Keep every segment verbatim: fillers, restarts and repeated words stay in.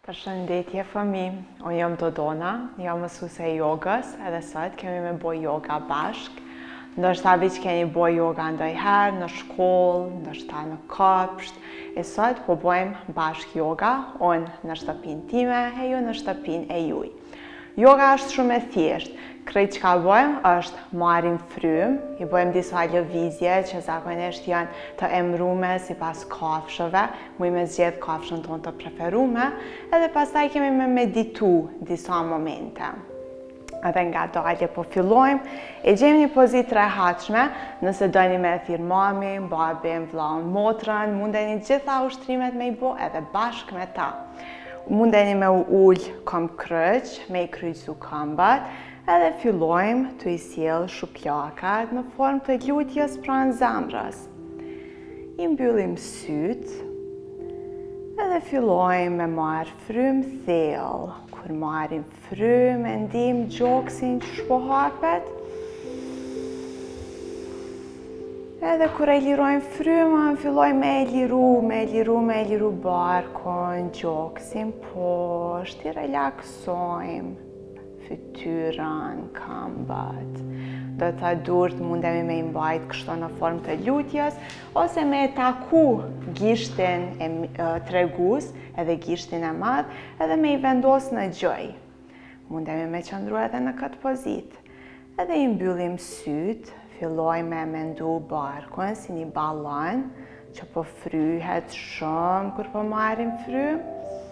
Përshëndetje fëmi, unë jam Dodona, jam mësuese e jogës edhe sot kemi me bo yoga bashk. Ndoshta vi që keni bo yoga ndonjëherë në shkollë, ndoshta në kopsht, e sot po bojmë bashk yoga, unë në shtëpinë time e ju në shtëpinë e juj. Yoga është shumë e thjeshtë. Krejt që ka bojmë është marrim frymë, i bojmë disa lëvizje që zakonisht janë të emrume si pas kafshëve, muj me zgjedh kafshën tonë të preferume, edhe pastaj kemi me meditu disa momente. Edhe nga dalje po fillojmë, e gjejmë një pozitë të rehatshme, nëse doni me thirr mamin, babin, vllain, motrën, mundeni gjitha ushtrimet me i bo edhe bashk me ta. Mundeni me u ull kom kryq, me i kryqësu këmbët, edhe fillojmë të i sjell shuplakat në formë të lutjes pranë zemrës. I mbyllim sytë, edhe fillojmë me marrë frymë thellë. Kur marrim frymë, e ndijmë gjoksin që shpohapet. Edhe kur e lirojmë frymën, fillojmë me e liru, me e liru, me e liru barkun, gjoksin poshtë, i relaksojmë fytyrën, këmbët. Do të durt mundemi me i mbajt kështu në formë të lutjes, ose me e taku gishtin e tregus, edhe gishtin e madh, edhe me i vendos në gjoj. Mundemi me qëndru edhe në këtë pozitë. Edhe i mbyllim sytë, fillojmë me mendu barkun si një ballon që po fryhet shumë kur po marrim frymë.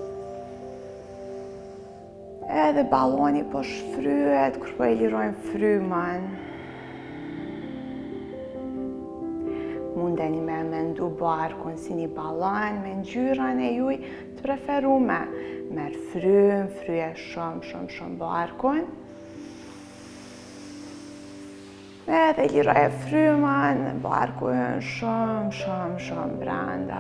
Edhe balloni po shfryhet kur po e lirojmë frymën. Mundeni me mendu barkun si një ballon me ngjyrën e juj të preferume. Merr frymë, fryje shumë, shumë, shumë barkun. Edhe liroje frymën, barkun shumë, shumë, shumë brenda.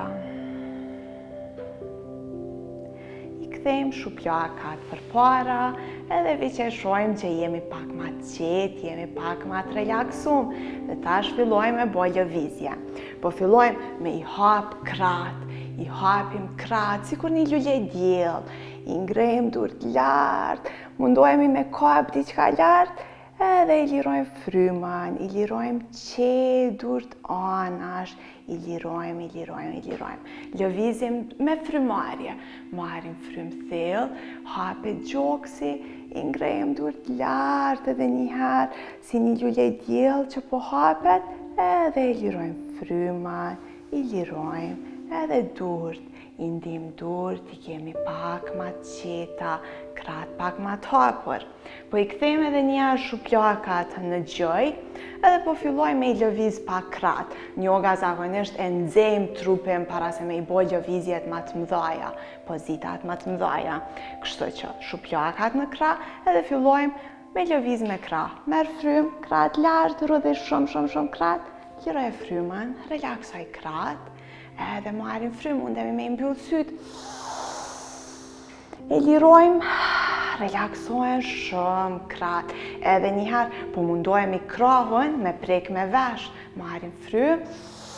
I kthejmë shuplakat përpara, edhe vi që shohim që jemi pak ma të qetë, jemi pak ma të relaksum, dhe tash fillojmë me bo lëvizje. Po fillojmë me i hap kratë, i hapim kratë, si kur një lule diell, i ngrejmë durt lartë, mundohemi me kap diçka lartë, edhe i lirojmë frymën, i lirojmë qe durt anash, i lirojmë, i lirojmë, i lirojmë. Lëvizim me frymarrje. Marrim frymë thellë, hapet gjoksi, i ngrejmë durt lartë edhe njëherë, si një lule diell që po hapet, edhe i lirojmë frymën, i lirojmë, edhe durt. I ndim durt, i kemi pak ma të qeta, kratë pak ma të hapur. Po i kthejmë edhe njerë shuplakat në gjoj, edhe po fillojmë me i lëviz pak kratë. Yoga zakonisht e nxejmë trupin para se me i bo lëvizjet ma të mdhaja, pozitat ma të mdhaja. Kështu që shuplakat në krah, edhe fillojmë me lëviz me krah. Merë frymë, kratë lartë, rrëdhe shumë, shumë, shumë kratë, liroj frymën, relaksoj kratë, edhe marrim frymë, mundemi me i mbyll sytë. E lirojmë, relaksojmë shumë kratë. Edhe njëherë, po mundohemi krahun me prek me vesh. Marrim frymë.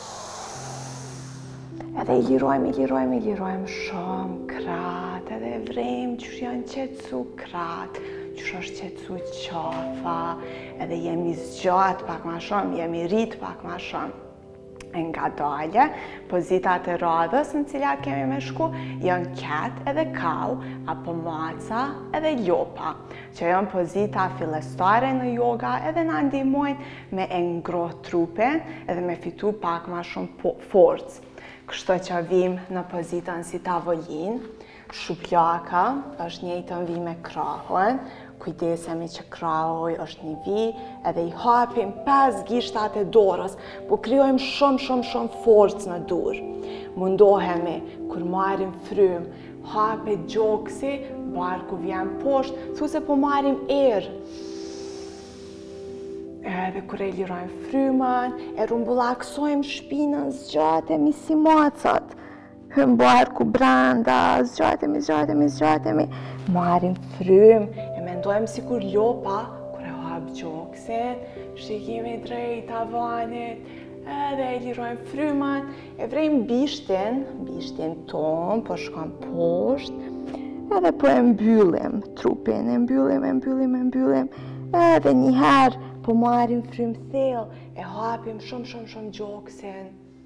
Edhe i lirojmë, i lirojmë, i lirojmë shumë kratë. Edhe vrejmë që janë qetësu kratë, që është qetësu qafa. Edhe jemi zgjat pak ma shumë, jemi rrit pak ma shumë. Nga dalje, pozitat e radhës në cilat kemi me shku janë ket edhe kau, apo maca edhe lopa, që janë pozita fillestare në yoga edhe na ndihmojnë me e ngroh trupin edhe me fitu pak ma shumë forcë. Kështu që vim në pozitën si tavolin, shuplaka është njëjtën vi me krahun, kujdesemi që krahuj është një vi, edhe i hapim pesë gishtat e dorës, po krijojmë shumë, shumë, shumë forcë në dur. Mundohemi, kur marrim frymë, hapet gjoksi, barku vjen poshtë, thu se po marrim erë. Edhe kur e lirojmë frymën, e rumbullaksojmë shpinën, zgjatemi si macat. Hëm barku brenda, zgjatemi, zgjatemi, zgjatemi, marrim frymë, e mendojmë si kur lopa, kur e hap gjoksin, shikimi drejt tavanit, edhe e lirojmë frymën, e vrejmë bishtin, bishtin ton, po shkon poshtë, edhe po e mbyllim trupin, e mbyllim, e mbyllim, e mbyllim, edhe njëherë po marrim frymë thellë, e hapim shumë, shumë, shumë gjoksin,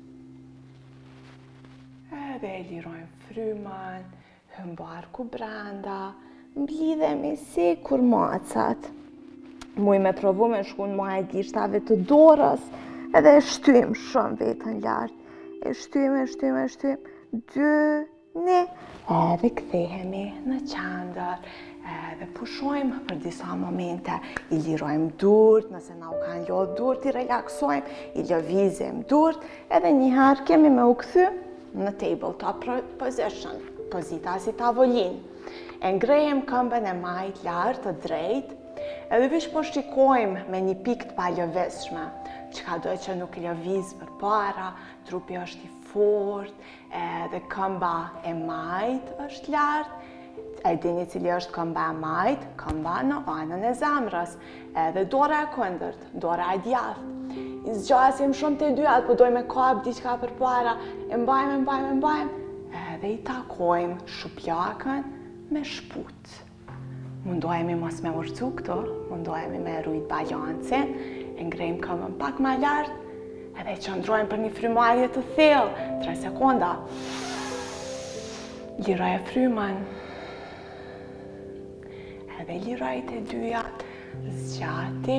edhe e lirojmë frymën, hym barku brenda, mblidhemi si kur macat. Muj me provu me shku në majë gishtave të dorës, edhe e shtym shumë vetën lartë. E shtym, e shtym, e shtym, dy, një, edhe kthehemi në qendër, edhe pushojmë për disa momente, i lirojmë durt, nëse na u kanë lodh durt, i relaksojmë, i lëvizim durt, edhe njëherë kemi me u kthy në tabletop position, pozita si tavolin. E ngrejmë këmbën e majt lartë të drejtë, edhe vish po shikojmë me një pikë të palëvizshme, çka do që nuk lëviz për para, trupi është i fort, edhe këmba e majt është lartë. E dini cili është këmba e majt? Këmba në anën e zemrës, edhe dora e kundërt, dora e djathtë. I zgjasim shumë të dy, atë po dojmë me kap diçka për para, e mbajmë, e mbajmë, e mbajmë, edhe i takojmë shuplakën me shput. Mundohemi mos me urcu këto, mundohemi me rujt balancin, e ngrejmë këmbën pak ma lartë, edhe qëndrojmë për një frymarrje të thellë, tre sekonda. Liroj e frymën, edhe liroj të dyja, zgjati,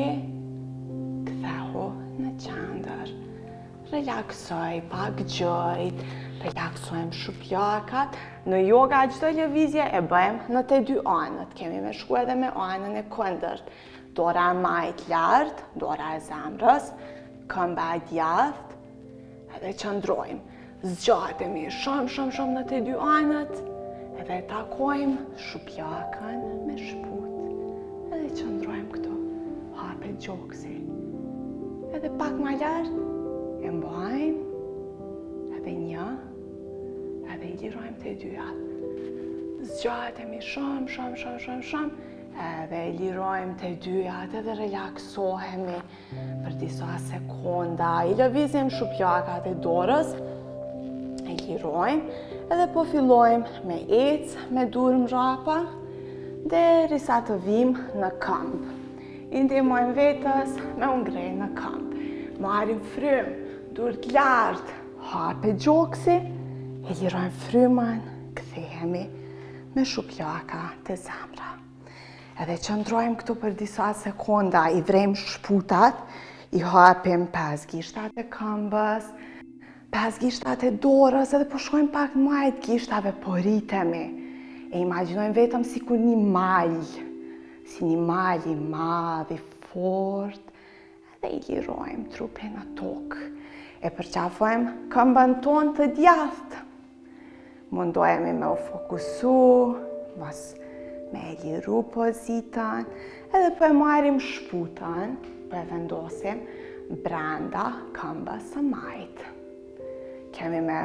kthehu në qendër. Relaksoj pak gjojt, relaksojmë shuplakat. Në yoga çdo lëvizje e bëjmë në të dy anët. Kemi me shku edhe me anën e kundërt. Dora e majt lartë, dora e zemrës, këmba e djathtë, edhe qëndrojmë. Zgjatemi shumë, shumë, shumë në të dy anët, edhe takojmë shuplakën me shput, edhe qëndrojmë këto, hapet gjoksi. Edhe pak ma lartë, e mbajmë, edhe një, edhe i lirojmë të dyjat. Zgjatemi shumë, shumë, shumë, shumë, shumë, edhe i lirojmë të dyjat, edhe relaksohemi për disa sekonda. I lëvizim shuplakat e dorës, i lirojmë, edhe po fillojmë me ecë, me dur mrapa, derisa të vim në këmbë. I ndihmojmë vetës me u ngrejë në këmbë. Marrim frymë, durt lartë, hape gjoksi, e lirojmë frymën, kthehemi me shuplaka të zemra. Edhe qëndrojmë këtu për disa sekonda, i vrejmë shputat, i hapim pesë gishtat e këmbës, pesë gishtat e dorës, edhe po shkojmë pak majt gishtave, po rritemi. E imagjinojmë vetëm si kur një mal, si një mal i madh, i fort, edhe i lirojmë trupin në tokë. E përqafojmë këmbën tonë të djathtë. Mundohemi me u fokusu, mos me e liru pozitën, edhe po e marrim shputën, po e vendosim brenda këmbës së majt. Kemi me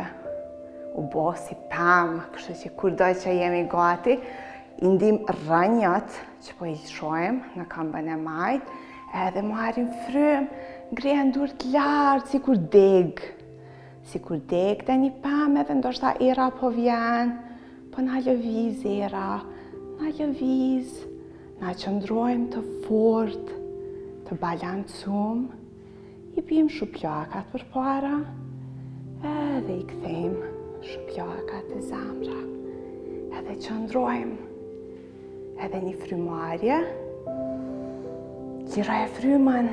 u bo si pemë, kështu që kur do që jemi gati, i ndim rënjët që po i shojmë në këmbën e majt, edhe marrim frymë, ngrihen durt lartë, si kur deg. Si kur deg të një pemë, edhe ndoshta era po vjen, po na lëviz era, na lëviz, na qëndrojmë të fort, të balancum, i bim shuplakat për para, edhe i kthejmë shuplakat e zemra, edhe qëndrojmë, edhe një frymarrje, liroj e frymën,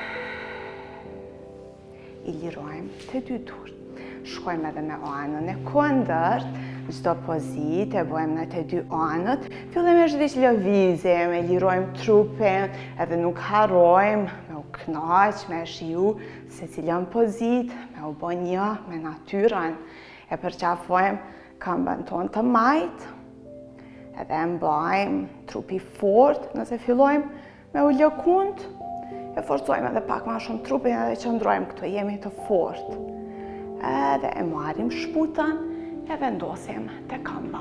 i lirojmë të dy durt. Shkojmë edhe me anën e kundërt, çdo pozitë e bëjmë në të dy anët, fillimisht veç lëvizim, e lirojmë trupin, edhe nuk harrojmë me u knaq, me shiju se cilën pozitë, me u bë një me natyrën. E përqafojmë këmbën tonë të majt, edhe e mbajmë trupi fort, nëse fillojmë me u lëkund, e forcojmë edhe pak ma shumë trupin edhe qëndrojmë këtu, jemi të fort. Edhe e marrim shputën e vendosim të këmba.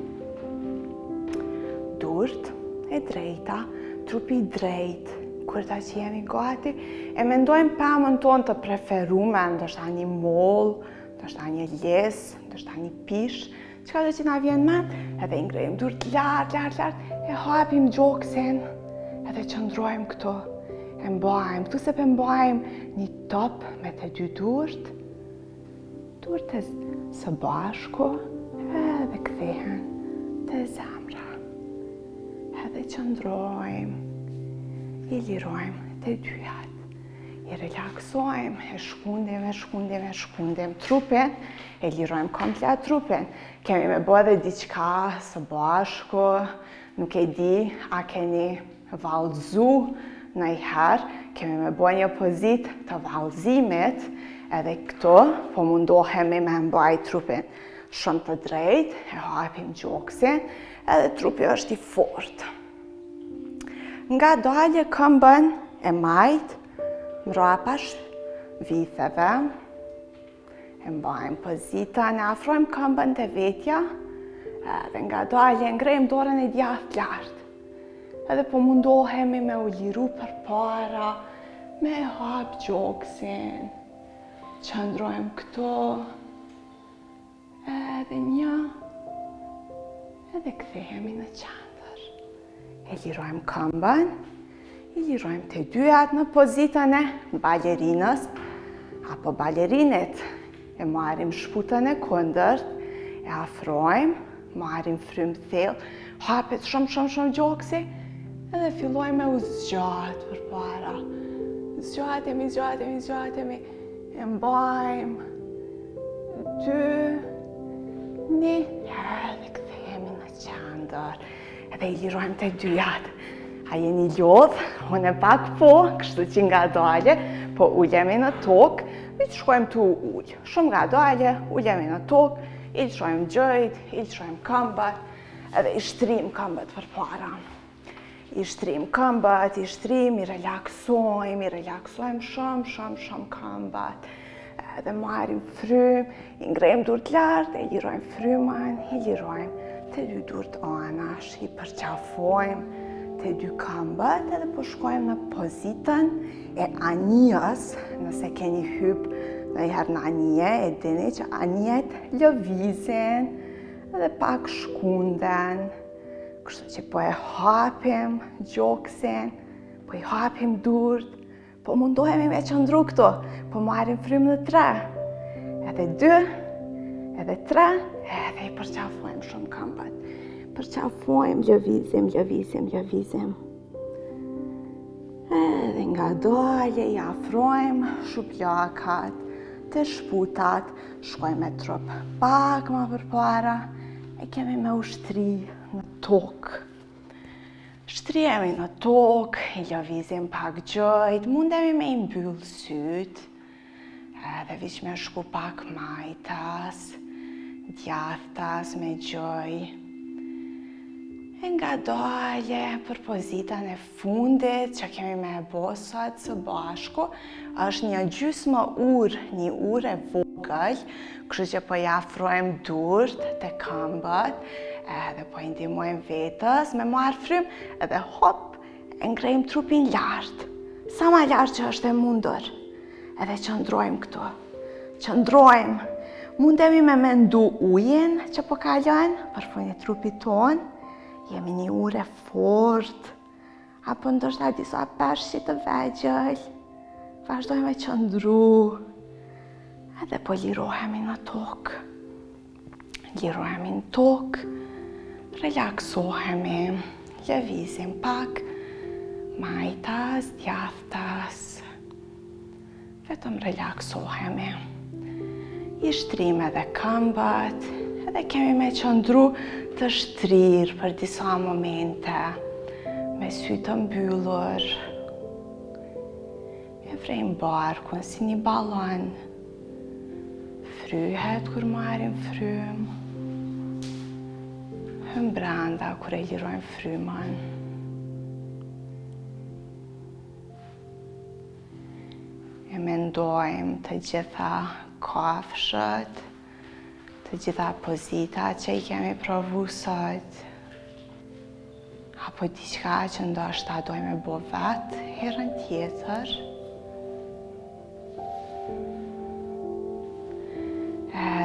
Durt e drejta, trupi drejt, kur ta që jemi gati, e mendojmë pemën tonë të preferume, ndoshta një mollë, ndoshta një les, ndoshta një pish, Qka do që na vjen mend, edhe i ngrejmë durt lart, lart, lart, e hapim gjoksin, edhe qëndrojmë këto. E mbajmë, këtu se për mbajmë një top me të dy durt, durt e së bashku, edhe kthehen të zemra. Edhe qëndrojmë, i lirojmë të dyjat. I relaksojmë, e shkundim, e shkundim, e shkundim trupin, e lirojmë komplet trupin. Kemi me bo edhe diqka së bashku, nuk e di, a keni vallëzu nëjherë, kemi me bo një pozit të vallëzimit, edhe këto po mundohemi me mbaj trupin shumë të drejt, e hapim gjoksin, edhe trupi është i fort. Nga dalje këmbën e majt, mrapash vitheve, e mbajmë pozitën, e afrojmë këmbën të vetja, edhe nga dalje ngrejmë dorën e djathtë lart. Edhe po mundohemi me u liru për para, me hap gjoksin, qëndrojmë këto, edhe një, edhe kthehemi në qendër. E lirojmë këmbën, i lirojmë të dyjat në pozitën e balerinës, apo balerinit. E marrim shputën e kundërt, e afrojmë, marrim frymë thellë, hapet shumë shumë shumë gjoksi, edhe fillojmë me u zgjatë për para. Zgjatemi, zgjatemi, zgjatemi, e mbajmë, dy, një, edhe kthehemi në qendër, edhe i lirojmë të dyjat. A jeni lodhë, unë e pak po, kështu që nga dalje, po ullemi në tokë, i të shkojmë të ullë. Shumë nga dalje, ullemi në tokë, i të shkojmë gjëjt, i të shkojmë këmbët, edhe i shtrim këmbët për para. I shtrim këmbët, i shtrim, i relaksojmë, i relaksojmë shumë, shumë, shumë këmbët. Edhe marrim frymë, i ngrejmë durt lartë, e lirojmë frymën, i lirojmë të dy durt anash, i përqafojmë të dy këmbët, edhe po shkojmë në pozitën e anijës, nëse keni hyp ndonjëherë në anije, e dini që anijet lëvizin edhe pak shkunden. Kështu që po e hapim gjoksin, po i hapim durt, po mundohemi me qëndru këto, po marrim frymë në tre, edhe dy, edhe tre, edhe i përqafojmë shumë këmbët. Përqafojmë, lëvizim, lëvizim, lëvizim. Edhe nga dalje i afrojmë shuplakat, të shputat, shkojmë me trup pak ma përpara, e kemi me ushtri në tokë. Shtrihemi në tokë, i lëvizim pak gjëjt, mundemi me i mbyllë syt, edhe vish me shku pak majtas, djathtas me gjëj. E nga dalje për pozitën e fundit që kemi me e bo sot së bashku, është një gjysmë urë, një urë e vogël, kështu që po i afrojmë durt të këmbët, edhe po i ndihmojmë vetës me marrë frymë, edhe hop, e ngrejmë trupin lartë, sa ma lartë që është e mundur, edhe qëndrojmë këtu, qëndrojmë, mundemi me mendu ujin që po kalon për fundit trupit tonë, jemi një ure fort, apo ndoshta disa peshqit të vegjël, vazhdojmë me qëndru, edhe po lirohemi në tokë. Lirohemi në tokë, relaksohemi, lëvizim pak, majtas, djathtas, vetëm relaksohemi. I shtrim edhe këmbët, edhe kemi me qëndru të shtrirë për disa momente, me sy të mbyllur. E vrejmë barkun si një ballon, fryhet kur marrim frymë, hym brenda kur e lirojmë frymën. E mendojmë të gjitha kafshët, të gjitha pozitat që i kemi provu sot, apo diçka që ndoshta dojmë me bo vetë herën tjetër.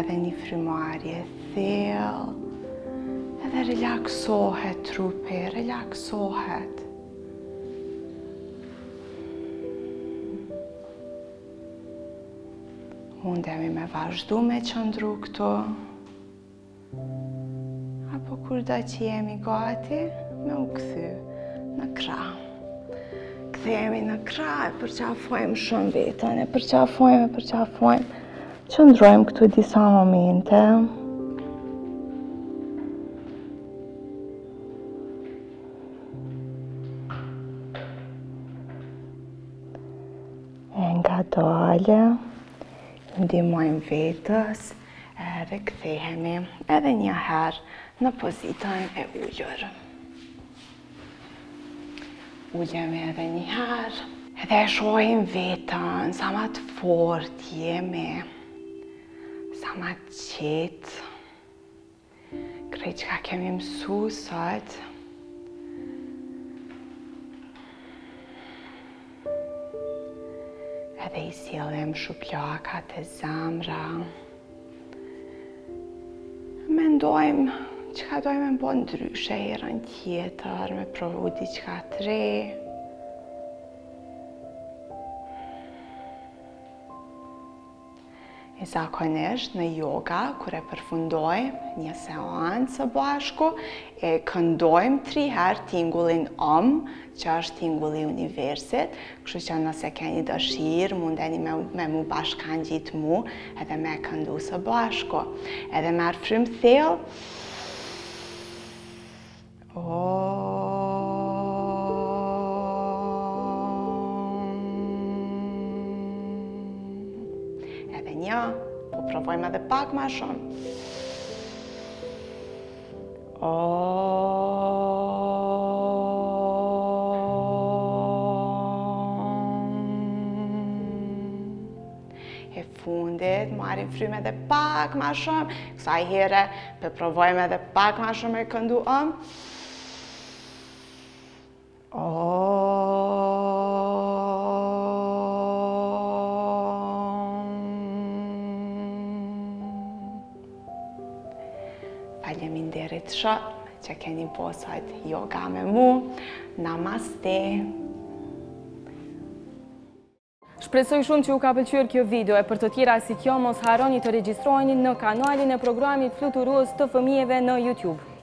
edhe një frymarrje thellë, edhe relaksohet trupi, relaksohet. Mundemi me vazhdu me qëndru këtu, apo kur do që jemi gati, me u kthy në krah. Kthehemi në krah, e përqafojmë shumë vetën, e përqafojmë, e përqafojmë. Qëndrojmë këtu disa momente. E nga dole, ndihmojmë vetës, edhe kthehemi edhe një herë në pozitën e ullur. Ullemi edhe një herë, edhe e shohim vetën, sa ma të fort jemi, sa ma të qetë, krejt që ka kemi mësu sot. Edhe i sillim shuplakat e zemra. Mendojmë që ka dojmë me bo ndryshe herën tjetër, me provu diçka të re. E zakonisht në yoga, kur e përfundojmë një seancë së bashku, e këndojmë tri herë tingullin Om, që është tingulli i universit, kështu që nëse keni dëshirë, mundeni me, me mu bashkangjit mu, edhe me këndu së bashku. Edhe merr frymë thellë. Edhe një, po provojmë edhe pak ma shumë. E fundit, marrim frymë edhe pak ma shumë. Kësaj here, po provojmë edhe pak ma shumë e këndu Om. Faleminderit shumë që keni bo sot yoga me mu. Namaste. Shpresoj shumë që ju ka pëlqyer kjo video, e për të tjera si kjo mos harroni të regjistrojeni në kanalin e programit Fluturues të fëmijëve në YouTube.